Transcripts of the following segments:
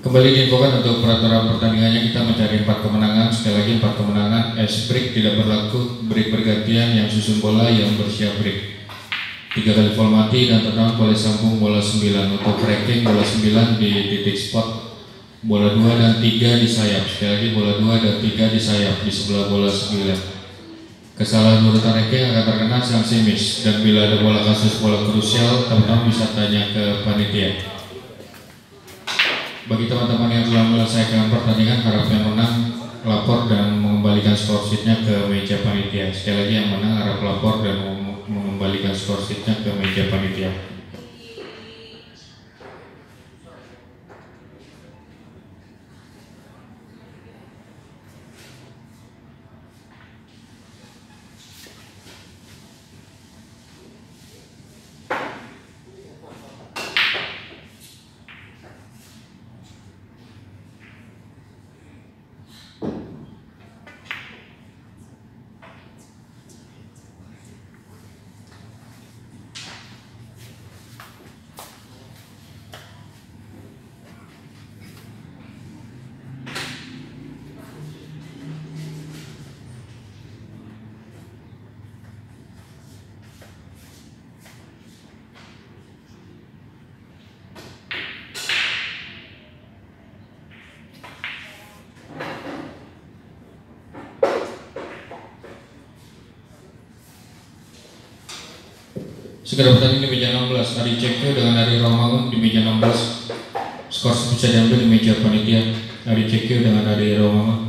Kembali diinfokan untuk peraturan pertandingannya, kita mencari 4 kemenangan. Sekali lagi 4 kemenangan. Break tidak berlaku, break bergantian, yang susun bola yang bersiap break. 3 kali foul mati dan tendangan boleh sambung bola 9. Untuk ranking bola 9 di titik spot, bola 2 dan 3 di sayap. Sekali lagi bola 2 dan 3 di sayap di sebelah bola 9. Kesalahan urutan ranking akan terkena sanksi miss, dan bila ada bola kasus bola krusial, teman-teman bisa tanya ke panitia. Bagi teman-teman yang telah menyelesaikan pertandingan, harap yang menang lapor dan mengembalikan skor sheet-nya ke meja panitia. Sekali lagi yang menang harap lapor dan mengembalikan skor sheet-nya ke meja panitia. Segera bertanding di meja 16, Adi Cekyo dengan Adi Romangun di meja 16. Skor bisa diambil di meja panitia. Adi Cekyo dengan Adi Romangun.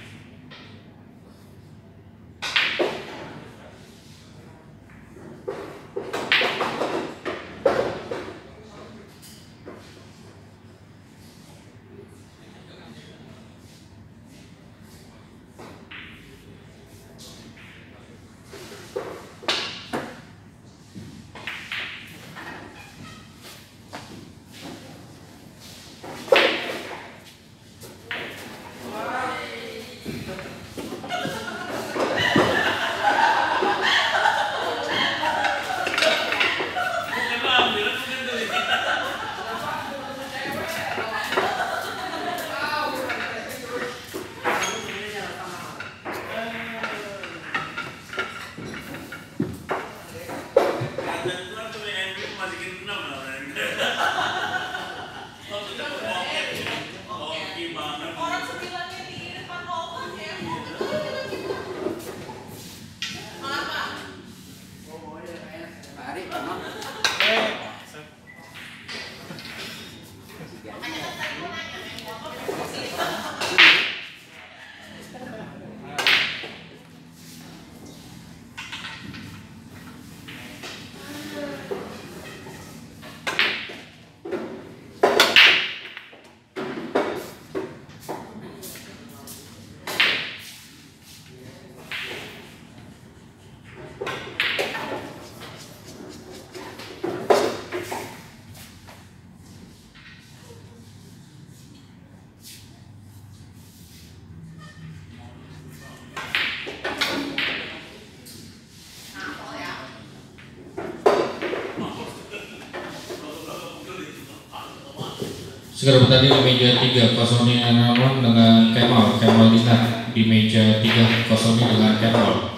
Segera bertanding di meja 3, Kosoni Anamon dengan Kemal Dinat di meja 3, Kosoni dengan Kemal.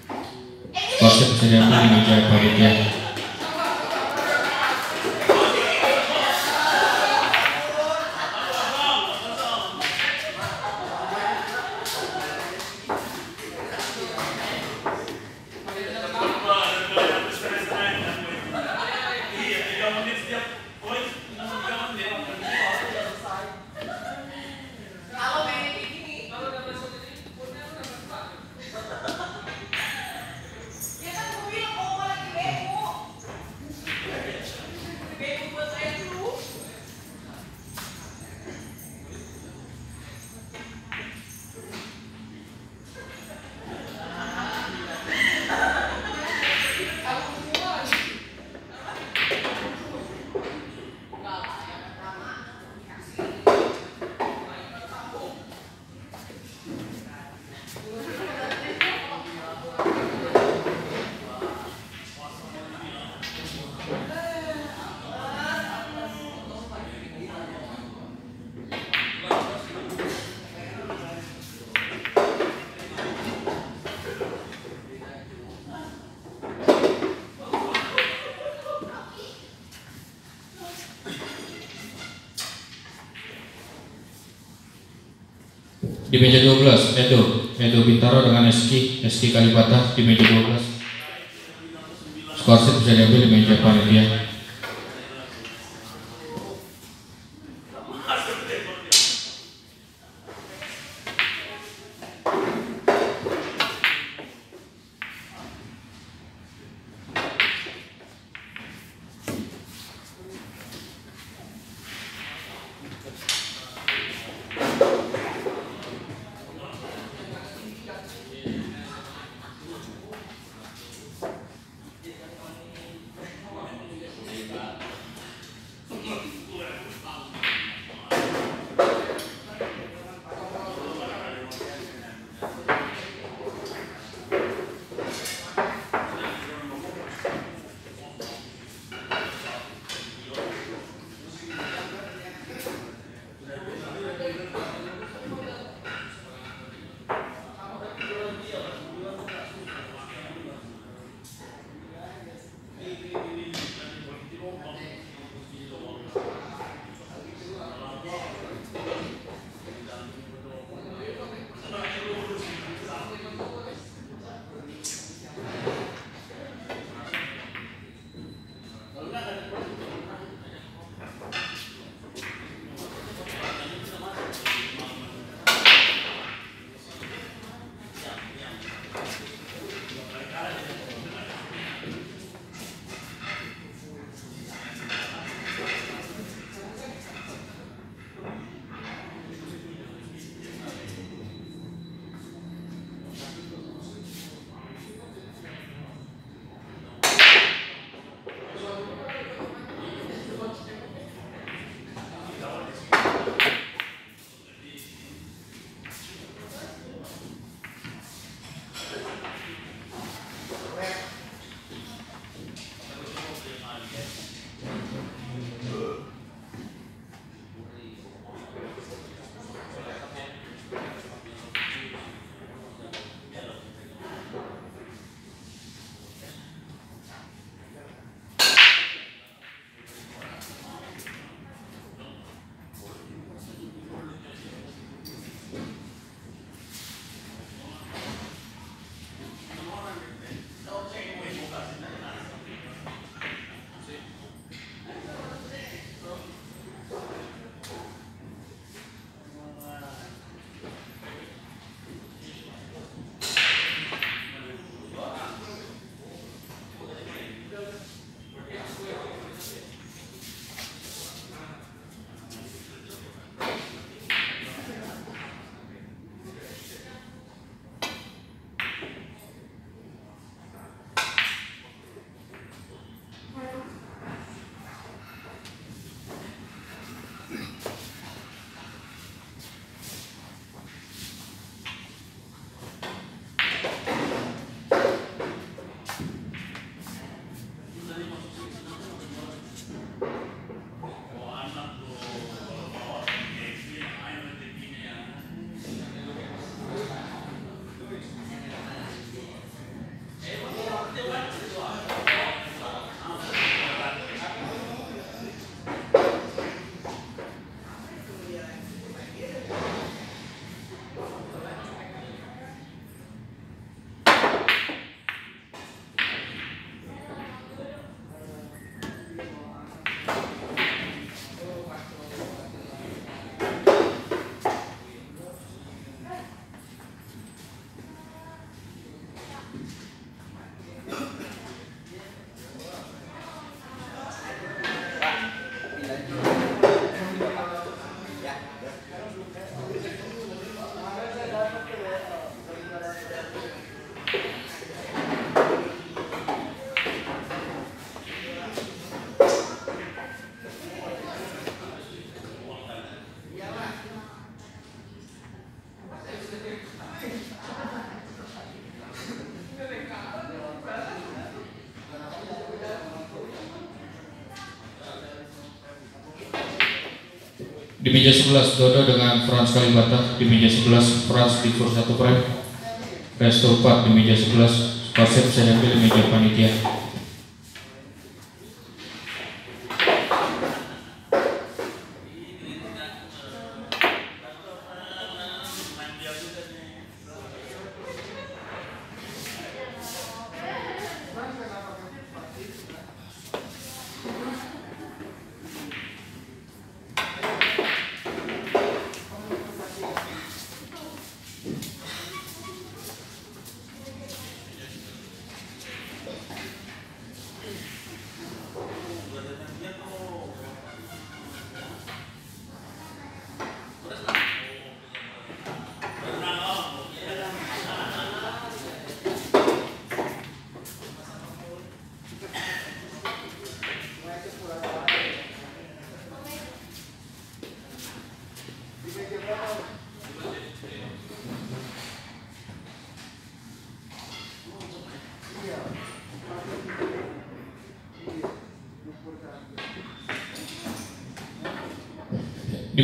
Skor bisa diambil di meja panitia. Di meja 12 Edo Bintaro dengan Eski Kalibata di meja 12. Skor sheet bisa diambil di meja panitia. Di meja 11 Dodo dengan Frans Kalibata. Di meja 11 Frans di kurs 1 frame. Resto 4 di meja 11. Skor set bisa diambil di meja panitia.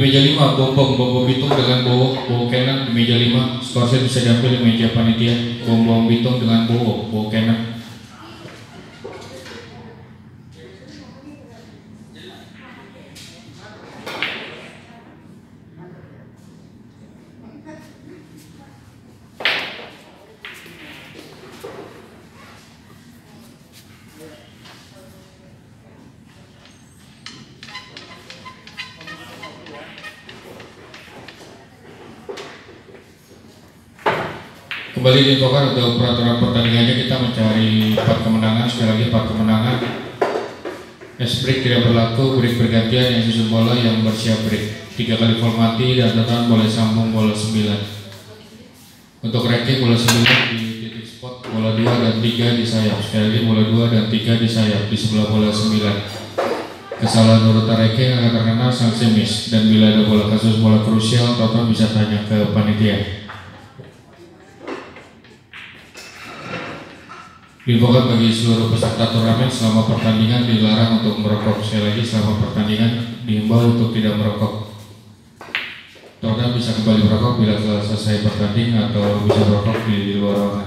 meja 5 Bom Bitung dengan Bowo Kenan. Di meja 5 skor set bisa diambil di meja panitia. Bom Bitung dengan Bowo Kenan. Kembali diinfokan untuk peraturan pertandingannya, kita mencari 4 kemenangan, sekali lagi 4 kemenangan. S-break tidak berlaku, break bergantian, yang susun bola yang bersiap break. 3 kali formati dan total boleh sambung bola 9. Untuk ranking bola 9 di titik spot, bola 2 dan 3 di sayap. Sekali lagi bola 2 dan 3 di sayap di sebelah bola 9. Kesalahan urutan ranking akan terkena sanksi miss, dan bila ada bola kasus bola krusial, total bisa tanya ke panitia. Diinfokan bagi seluruh peserta turnamen, selama pertandingan dilarang untuk merokok. Sekali lagi, selama pertandingan diimbau untuk tidak merokok. Total bisa kembali merokok bila telah selesai bertanding atau bisa merokok di luar ruangan.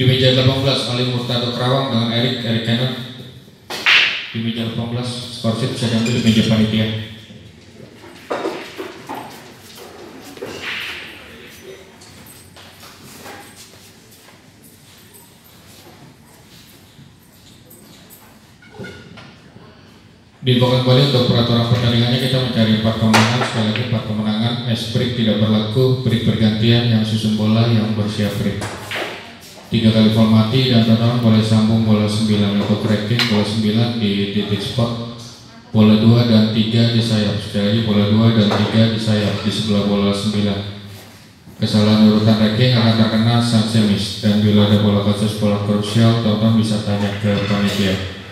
Di meja 18 Ali Murtado Kerawang dengan Eric Cannon. Di meja 18 skor sheet bisa diambil di meja panitia. Diinfokan kembali untuk peraturan pertandingannya, kita mencari 4 kemenangan, sekali lagi 4 kemenangan. S-break tidak berlaku, break bergantian, yang susun bola yang bersiap break. 3 kali foul mati dan tontonan boleh sambung bola 9 untuk ranking, bola 9 di titik spot, bola 2 dan 3 di sayap. Sekali lagi bola 2 dan 3 di sayap di sebelah bola 9. Kesalahan urutan ranking akan terkena sanksi miss, dan bila ada bola kasus bola krusial, tonton bisa tanya ke panitia.